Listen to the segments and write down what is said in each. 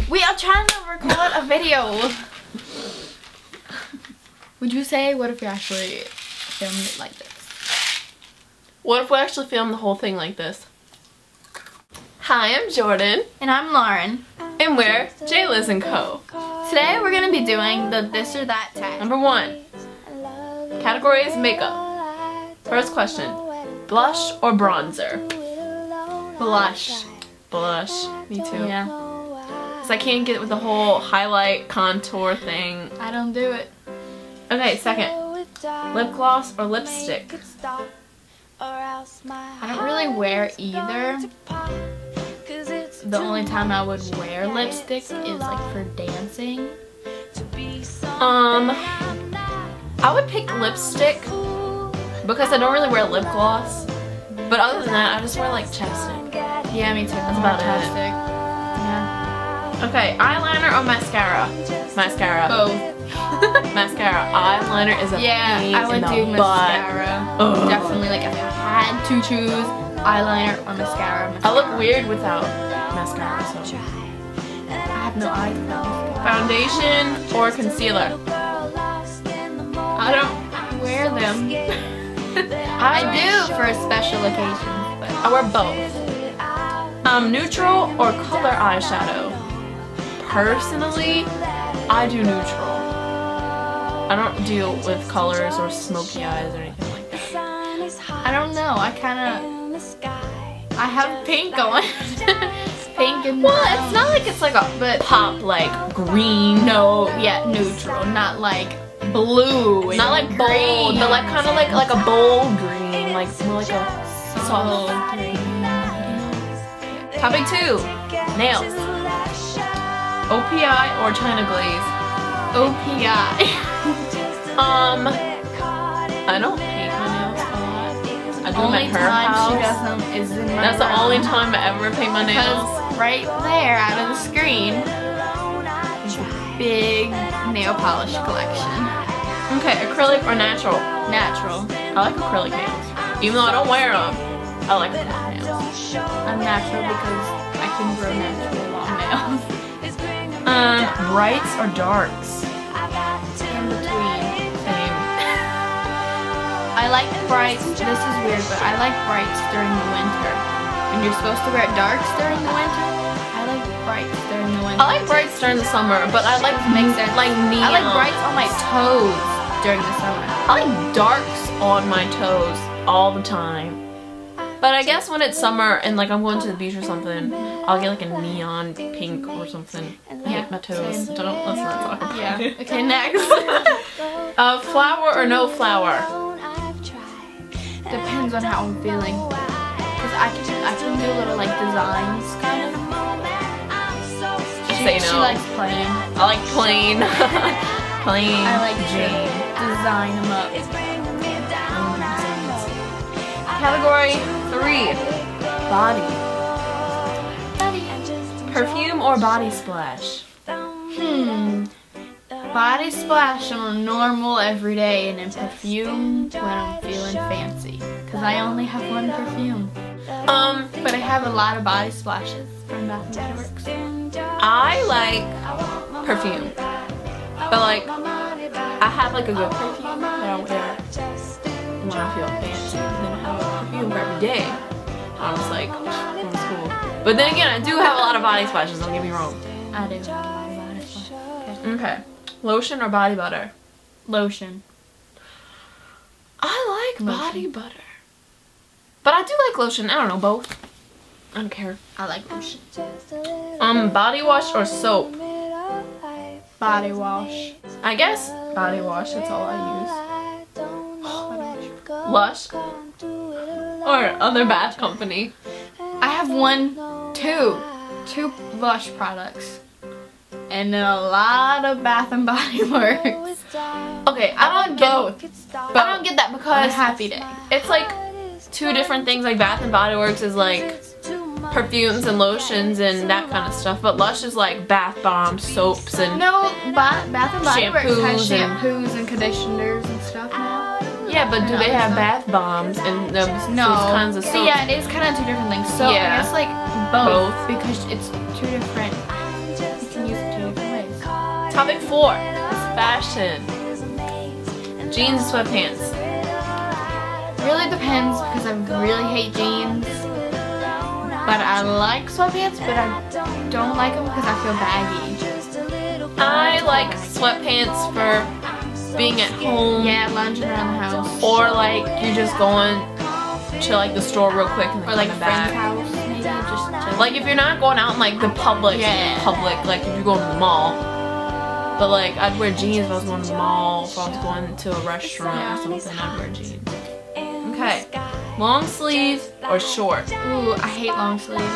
We are trying to record a video. Would you say, what if we actually filmed it like this? What if we actually filmed the whole thing like this? Hi, I'm Jordan. And I'm Lauren. And we're JLis Co. Today we're going to be doing the this or that tag. Number 1. Category is makeup. First question. Blush or bronzer? Blush. Blush. Me too. Yeah. Because I can't get with the whole highlight contour thing. I don't do it. Okay, second. Lip gloss or lipstick? I don't really wear either. The only time I would wear lipstick is like for dancing. I would pick lipstick because I don't really wear lip gloss. But other than that, I just wear like chapstick. Yeah, me too. That's about it. Chapstick. Yeah. Okay, eyeliner or mascara? Mascara. Both. Mascara. Eyeliner is a pain I would in the do butt. mascara. Ugh. Definitely, like if I had to choose eyeliner or mascara. I look weird without mascara, so. I have no eyes without mascara. Foundation or concealer? I don't wear them. I do for special occasions, but I wear both. Neutral or color eyeshadow? Personally, I do neutral. I don't deal with colors or smoky eyes or anything like that. I don't know. I have pink on. Pink and Well, it's not like it's like a pop like green. No, yeah, neutral, not like blue. And Not like green. bold, but like kind of like a bold green, like more like a soft green. Topic 2, nails. OPI or China glaze? OPI. I don't paint my nails a lot. I do them Only at her time house. she does them is in my That's the room. only time I ever paint my nails. Because right there, out of the screen, is a big nail polish collection. Okay, acrylic or natural? Natural. I like acrylic nails. Even though I don't wear them, I like acrylic nails. I'm natural because I can grow natural long nails. Brights or darks? In between. Same. I like brights. This is weird, but I like brights during the winter. When you're supposed to wear darks during the winter, I like brights during the winter. I like brights during the summer, but I like Makes sense. like neon. I like brights on my toes during the summer. I like darks on my toes all the time. But I guess when it's summer and like I'm going to the beach or something, I'll get like a neon pink or something. I hate my toes. Same. Let's not talk about it. Okay, next. Flower or no flower? Depends on how I'm feeling. Cause I can do little like designs kind of. Say no. She likes plain. I like plain. Plain. I like Jane. design them up. Category 3. Body. Perfume or body splash? Body splash on a normal everyday, and then perfume when I'm feeling fancy. Cause I only have one perfume. But I have a lot of body splashes from Bath & Body Works. I like perfume. But like, I have like a good perfume that I wear when I feel fancy. And then I have a perfume for every day. I was like, from school. But then again, I do have a lot of body splashes, don't get me wrong. I do have a lot of body splashes. Okay. Lotion or body butter? Lotion. I like body butter. But I do like lotion. I don't know, both. I don't care. I like lotion. Body wash or soap? Body wash. I guess body wash, that's all I use. Lush or other bath company? I have two Lush products. And then a lot of Bath & Body Works. Okay, I don't get that On a because happy day. it's like two different things. Like Bath & Body Works is like perfumes and lotions and that kind of stuff, but Lush is like bath bombs, soaps, and No, Bath & Body Works has Shampoos and- shampoos and conditioners and stuff now. yeah, but do they have bath bombs and those kinds of soaps? See, yeah, it is kind of two different things. So Yeah. I guess like both because it's two different. You can Topic 4 is fashion. Jeans and sweatpants. Really depends because I really hate jeans. But I like sweatpants, but I don't like them because I feel baggy. I like sweatpants for being at home. Yeah, lounging around the house. Or like you're just going to like the store real quick and then Or like a coming friend's back. house, maybe. Just chill. Like if you're not going out in like the public, like if you're going to the mall. But like I'd wear jeans if I was going to the mall, if I was going to a restaurant or something, I'd wear jeans. Okay, long sleeve or short? Ooh, I hate long sleeves.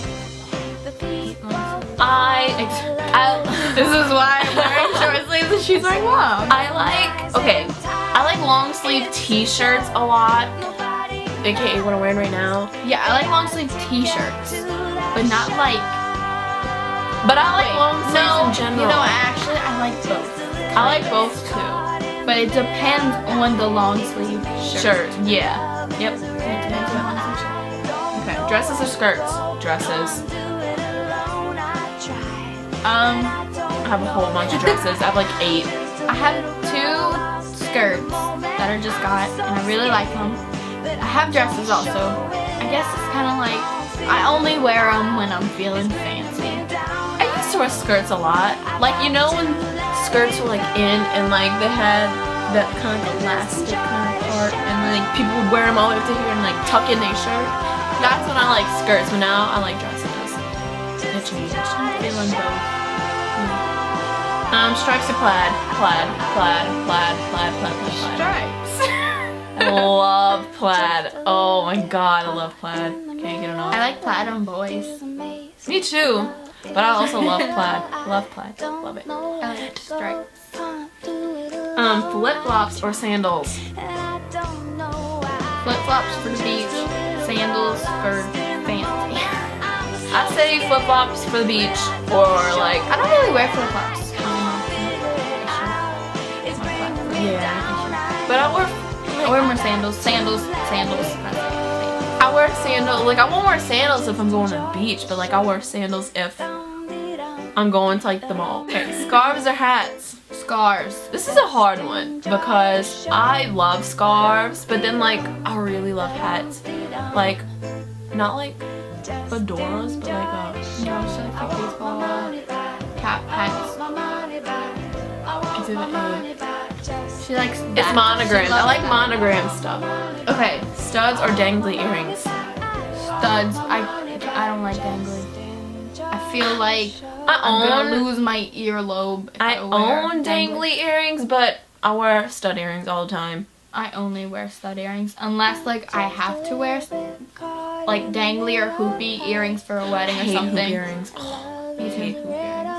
This is why I'm wearing short sleeves and she's wearing long. I like long sleeve t-shirts a lot, aka what I'm wearing right now. Yeah, I like long sleeve t-shirts, but not like. But I like long sleeves in general. You know, actually, I like both. I like both too. But it depends on the long sleeve shirt. Yeah. Yep. It depends on the long sleeve shirt. Okay. Dresses or skirts? Dresses. I have a whole bunch of dresses. I have like 8. I have 2 skirts that I just got, and I really like them. I have dresses also. I guess it's kind of like I only wear them when I'm feeling fancy. I used to wear skirts a lot. Like, you know when skirts were like in and like they had that kind of elastic kind of part and like people would wear them all the way up to here and like tuck in their shirt. That's when I like skirts, but now I like dresses. It changed. I'm feeling both. Stripes or plaid? Plaid. Stripes. Love plaid. Oh my god, I love plaid. Can't get enough. I like plaid on boys. Me too. But I also love plaid. Love plaid. Love it. I like stripes. Flip-flops or sandals? Flip-flops for the beach, sandals for fancy. I say flip-flops for the beach, or like I don't really wear flip-flops. Yeah. But I wear more sandals. Sandals. I wear sandals. Like I won't wear sandals if I'm going to the beach, but like I'll wear sandals if I'm going to like the mall. Okay, scarves or hats? Scarves. This is a hard one because I love scarves, but then like I really love hats. Like not like fedoras, but like baseball cap hats. Is it a? She likes that. It's monogrammed. I like monogram stuff. Okay, studs or dangly earrings? Studs. I don't like dangly. I feel like I'm gonna lose my earlobe if I own dangly earrings, but I wear stud earrings all the time. I only wear stud earrings unless like I have to wear like dangly or hoopy earrings for a wedding or something. Hoop earrings. Oh, I hate hoop earrings.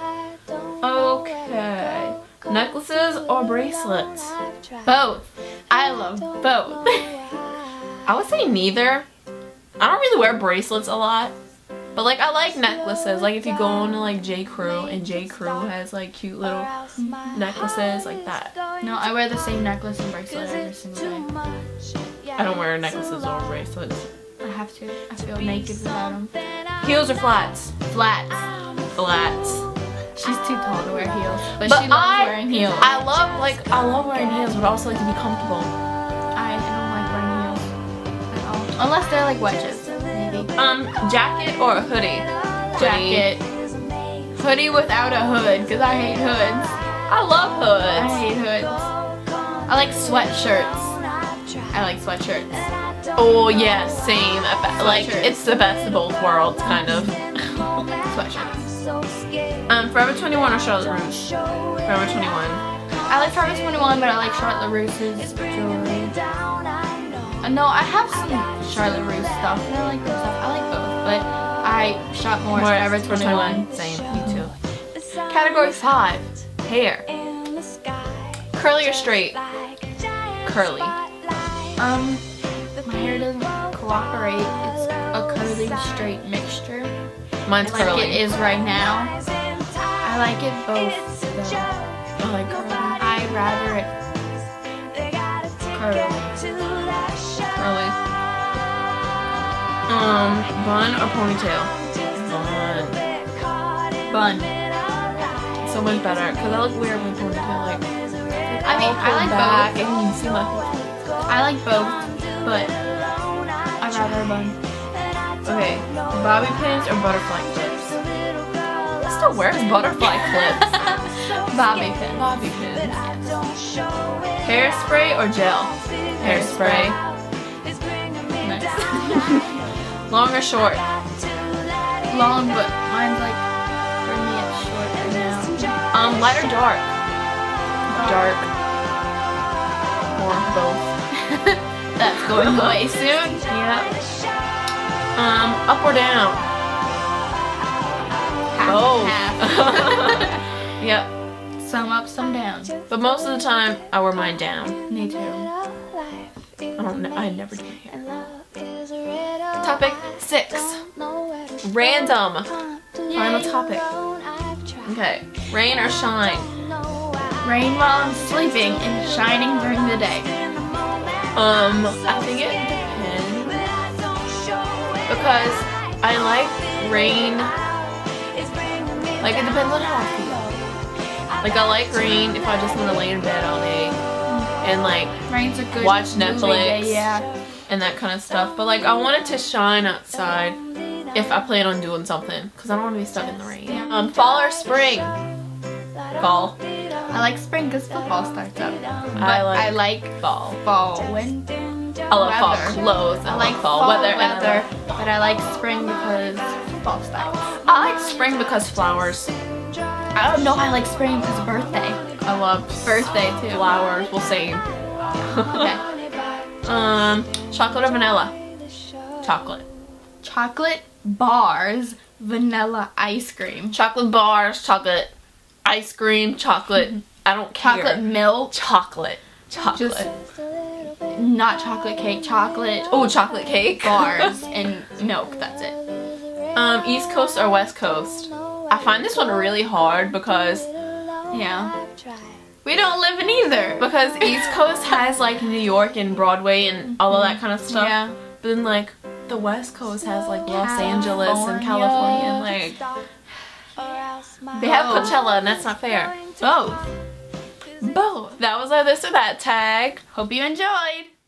Okay. Necklaces or bracelets? Both. I love both. I would say neither. I don't really wear bracelets a lot. But like I like necklaces. Like if you go into like J. Crew and J. Crew has like cute little necklaces like that. No, I wear the same necklace and bracelet every single day. I don't wear necklaces or bracelets. I have to. I feel naked without them. Heels or flats? Flats. Flats. She's too tall to wear heels, but she loves wearing heels. I love wearing heels, but I also like to be comfortable. I don't like wearing heels at all, unless they're like wedges, maybe. Jacket or a hoodie? Jacket. Hoodie without a hood, because I hate hoods. I love hoods. I hate hoods. I like sweatshirts. I like sweatshirts. Oh yeah, same. Like it's the best of both worlds, kind of. Sweatshirts. Forever 21 or Charlotte Russe? Forever 21. I like Forever 21, but I like Charlotte Russe's jewelry. No, I have some Charlotte Russe stuff, and I like their stuff. I like both, but I shop more at Forever 21. Same, me too. Category 5, hair. Curly or straight? Curly. My hair doesn't cooperate. It's a curly straight mixture. Mine's curly. Like it is right now. I like it both though. I like curly. I'd rather it curly. Curly. Bun or ponytail? Bun. Bun. So so much better because I look weird with ponytail. Like, I mean, I like back both. and you can see my whole. I like both, but I'd rather a bun. Okay, bobby pins or butterfly clips? I still wears butterfly clips. Bobby pin. Bobby pins. Hairspray or gel? Hairspray. Nice. Long or short? Long, but mine's like, for me it's short right now. Light or dark? Dark. Or both. That's going away soon. Yep. Up or down? Half. Yep. Some up, some down. But most of the time, I wear mine down. Me too. I don't know. I never do my hair. Topic 6. Random. Final topic. Okay. Rain or shine? Rain while I'm sleeping and shining during the day. I think it depends. Because I like rain. Like, it depends on how I feel. Like, I like rain if I just want to lay in bed all day and like Rain's a good watch Netflix day, yeah. and that kind of stuff. But like, I want it to shine outside if I plan on doing something because I don't want to be stuck in the rain. Fall or spring? Fall. I like spring because football starts up. But I like fall. Fall when I love fall weather. clothes. I like fall weather, but I like spring because football starts. I like spring because flowers. I don't know. I like spring because birthday. I love Birthday too. flowers. We'll see. Okay. Chocolate or vanilla? Chocolate. Chocolate bars, vanilla ice cream. Chocolate bars, chocolate ice cream, chocolate. I don't care. Chocolate milk. Chocolate. Chocolate. Just not chocolate cake. Chocolate. Oh, chocolate cake. Bars and milk. That's it. East Coast or West Coast? I find this one really hard because Yeah. We don't live in either. because East Coast has like New York and Broadway and all of that kind of stuff. Yeah. But then like the West Coast has like Los Angeles and California and like they have Coachella and that's not fair. Both. Both. That was our this or that tag. Hope you enjoyed.